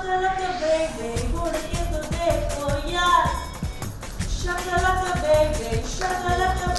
Shakalaka baby, gonna get the big for ya. Shakalaka baby, shakalaka